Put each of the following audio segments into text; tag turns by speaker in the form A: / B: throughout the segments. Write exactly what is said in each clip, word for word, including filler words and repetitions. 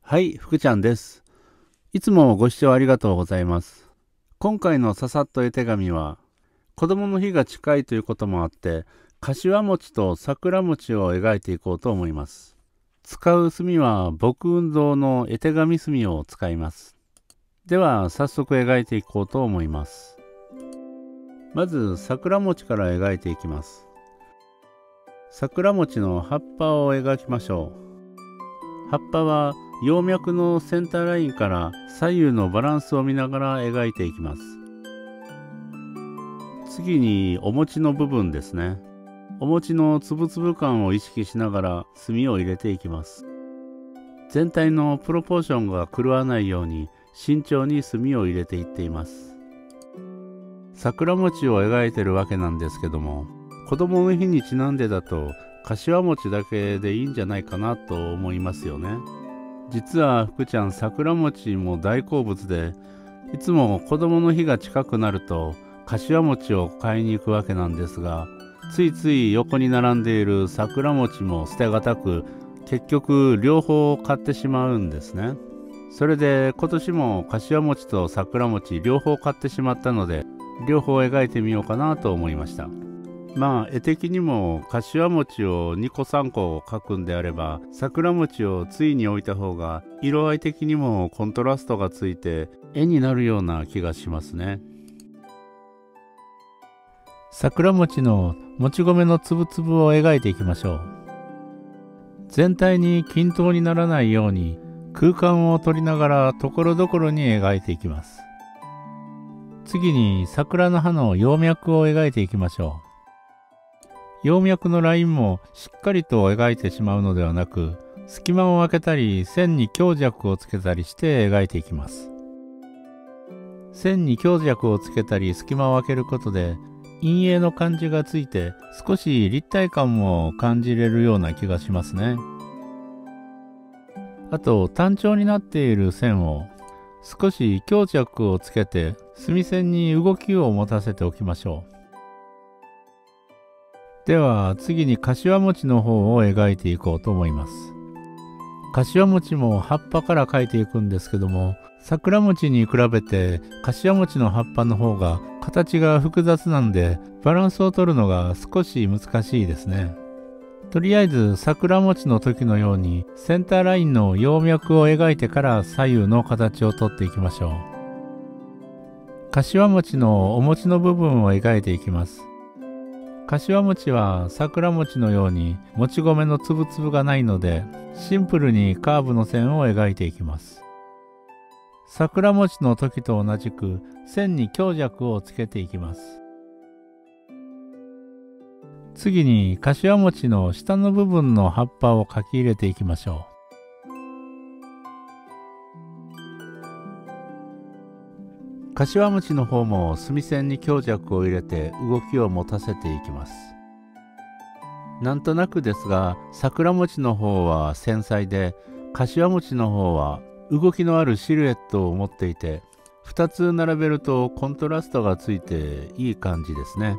A: はい、福ちゃんです。いつもご視聴ありがとうございます。今回のささっと絵手紙は、子供の日が近いということもあって、柏餅と桜餅を描いていこうと思います。使う墨は墨雲堂の絵手紙墨を使います。では、早速描いていこうと思います。まず、桜餅から描いていきます。桜餅の葉っぱを描きましょう。葉っぱは葉脈のセンターラインから左右のバランスを見ながら描いていきます。次にお餅の部分ですね。お餅のつぶつぶ感を意識しながら墨を入れていきます。全体のプロポーションが狂わないように慎重に墨を入れていっています。桜餅を描いてるわけなんですけども、子供の日にちなんでだと柏餅だけでいいんじゃないかなと思いますよね。実は福ちゃん桜餅も大好物で、いつも子供の日が近くなると柏餅を買いに行くわけなんですが、ついつい横に並んでいる桜餅も捨てがたく、結局両方買ってしまうんですね。それで今年も柏餅と桜餅両方買ってしまったので、両方描いてみようかなと思いました。まあ絵的にも柏餅をにこさんこ描くんであれば、桜餅を対に置いた方が色合い的にもコントラストがついて絵になるような気がしますね。桜餅のもち米のつぶつぶを描いていきましょう。全体に均等にならないように空間を取りながらところどころに描いていきます。次に桜の葉の葉脈を描いていきましょう。葉脈のラインもしっかりと描いてしまうのではなく、隙間を空けたり線に強弱をつけたりして描いていきます。線に強弱をつけたり隙間を空けることで陰影の感じがついて、少し立体感も感じれるような気がしますね。あと単調になっている線を少し強弱をつけて墨線に動きを持たせておきましょう。では次に柏餅の方を描いていこうと思います。柏餅も葉っぱから描いていくんですけども、桜餅に比べて柏餅の葉っぱの方が形が複雑なんで、バランスを取るのが少し難しいですね。とりあえず桜餅の時のようにセンターラインの葉脈を描いてから左右の形を取っていきましょう。柏餅のお餅の部分を描いていきます。柏餅は桜餅のようにもち米のつぶつぶがないので、シンプルにカーブの線を描いていきます。桜餅の時と同じく線に強弱をつけていきます。次に柏餅の下の部分の葉っぱを描き入れていきましょう。柏餅の方も墨線に強弱を入れて動きを持たせていきます。なんとなくですが、桜餅の方は繊細で、柏餅の方は動きのあるシルエットを持っていて、ふたつ並べるとコントラストがついていい感じですね。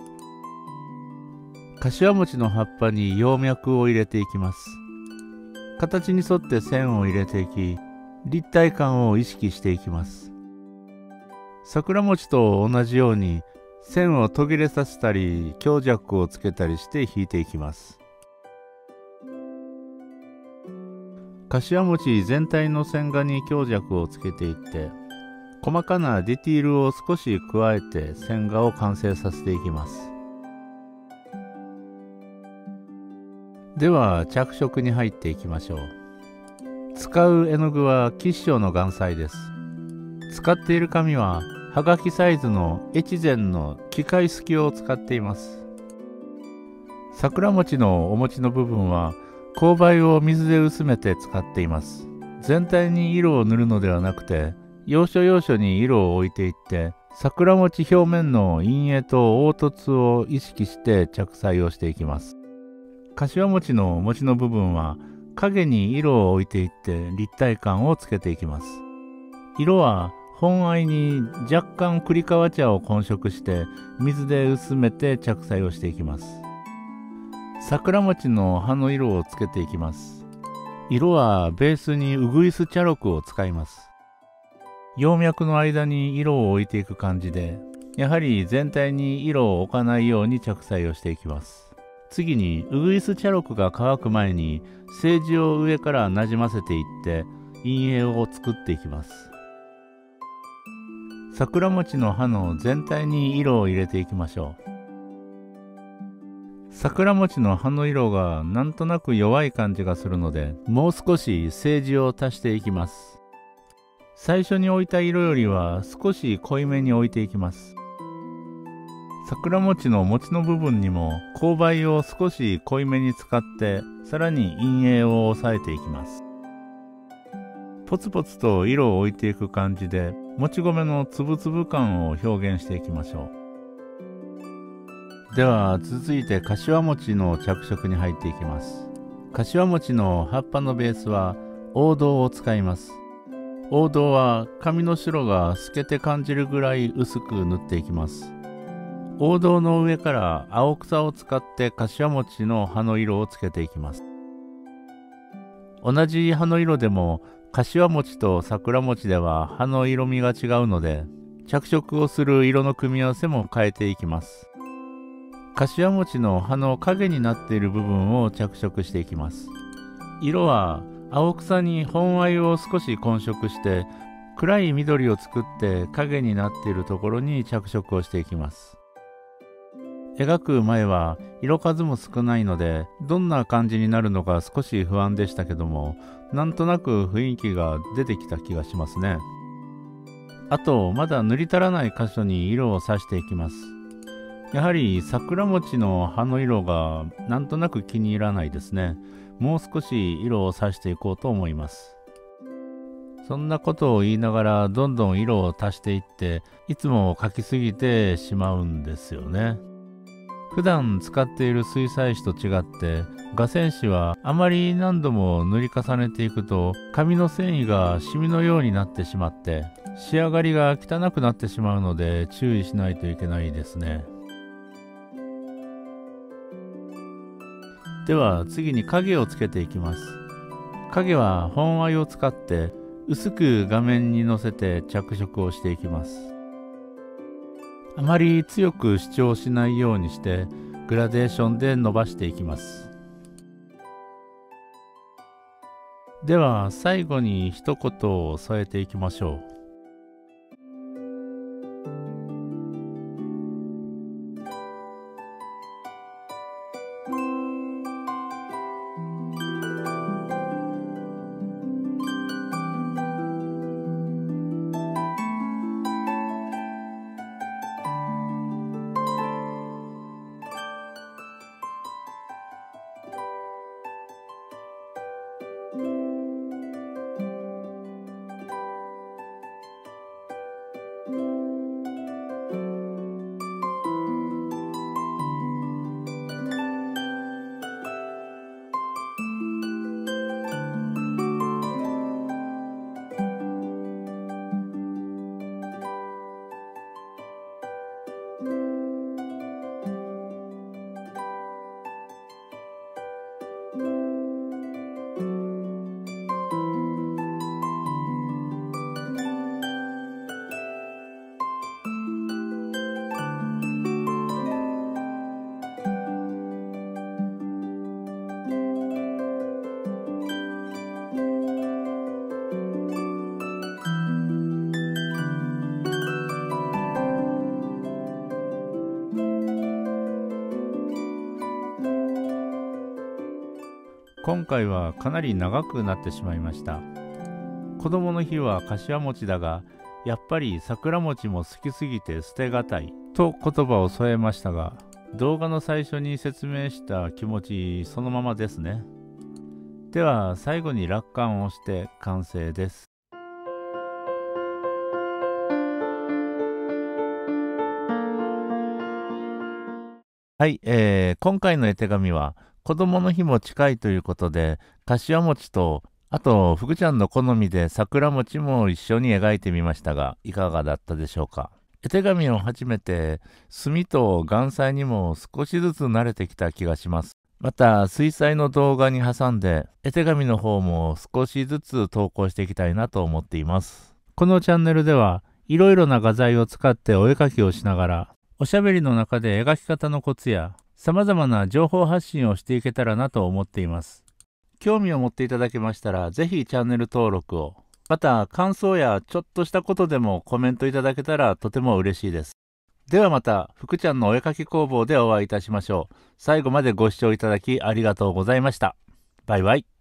A: 柏餅の葉っぱに葉脈を入れていきます。形に沿って線を入れていき、立体感を意識していきます。桜餅と同じように線を途切れさせたり強弱をつけたりして引いていきます。柏餅全体の線画に強弱をつけていって、細かなディティールを少し加えて線画を完成させていきます。では着色に入っていきましょう。使う絵の具は吉祥の岩彩です。使っている紙ははがきサイズの越前の機械すきを使っています。桜餅のお餅の部分は勾配を水で薄めて使っています。全体に色を塗るのではなくて、要所要所に色を置いていって、桜餅表面の陰影と凹凸を意識して着彩をしていきます。柏餅のお餅の部分は影に色を置いていって立体感をつけていきます。色は本藍に若干栗川茶を混色して水で薄めて着彩をしていきます。桜餅の葉の色をつけていきます。 色はベースにウグイス茶緑を使います。葉脈の間に色を置いていく感じで、やはり全体に色を置かないように着彩をしていきます。次にウグイス茶緑が乾く前に青磁を上からなじませていって陰影を作っていきます。桜餅の葉の全体に色を入れていきましょう。桜餅の葉の色がなんとなく弱い感じがするので、もう少し青磁を足していきます。最初に置いた色よりは少し濃いめに置いていきます。桜餅の餅の部分にも勾配を少し濃いめに使って、さらに陰影を抑えていきます。ポツポツと色を置いていく感じで、もち米のつぶつぶ感を表現していきましょう。では続いて柏餅の着色に入っていきます。柏餅の葉っぱのベースは黄銅を使います。黄銅は紙の白が透けて感じるぐらい薄く塗っていきます。黄銅の上から青草を使って柏餅の葉の色をつけていきます。同じ葉の色でも柏餅と桜餅では葉の色味が違うので、着色をする色の組み合わせも変えていきます。柏餅の葉の影になっている部分を着色していきます。色は青草に本藍を少し混色して暗い緑を作って影になっているところに着色をしていきます。描く前は色数も少ないのでどんな感じになるのか少し不安でしたけども、なんとなく雰囲気が出てきた気がしますね。あとまだ塗り足らない箇所に色をさしていきます。やはり桜餅の葉の色がなんとなく気に入らないですね。もう少し色をさしていこうと思います。そんなことを言いながらどんどん色を足していって、いつも描きすぎてしまうんですよね。普段使っている水彩紙と違って画線紙はあまり何度も塗り重ねていくと紙の繊維がシミのようになってしまって仕上がりが汚くなってしまうので注意しないといけないですね。では次に影をつけていきます。影は本藍を使って薄く画面にのせて着色をしていきます。あまり強く主張しないようにしてグラデーションで伸ばしていきます。では最後に一言を添えていきましょう。今回はかなり長くなってしまいました。子供の日は柏餅だが、やっぱり桜餅も好きすぎて捨てがたいと言葉を添えましたが、動画の最初に説明した気持ちそのままですね。では最後に落款をして完成です。はい、えー、今回の絵手紙は子供の日も近いということで、柏餅とあと福ちゃんの好みで桜餅も一緒に描いてみましたが、いかがだったでしょうか。絵手紙を始めて墨と顔彩にも少しずつ慣れてきた気がします。
B: また水彩の動画に挟んで絵手紙の方も少しずつ投稿していきたいなと思っています。
A: このチャンネルではいろいろな画材を使ってお絵描きをしながら、おしゃべりの中で描き方のコツや様々な情報発信をしていけたらなと思っています。興味を持っていただけましたら、ぜひチャンネル登録を。また感想やちょっとしたことでもコメントいただけたらとても嬉しいです。ではまた、福ちゃんのお絵描き工房でお会いいたしましょう。最後までご視聴いただきありがとうございました。バイバイ。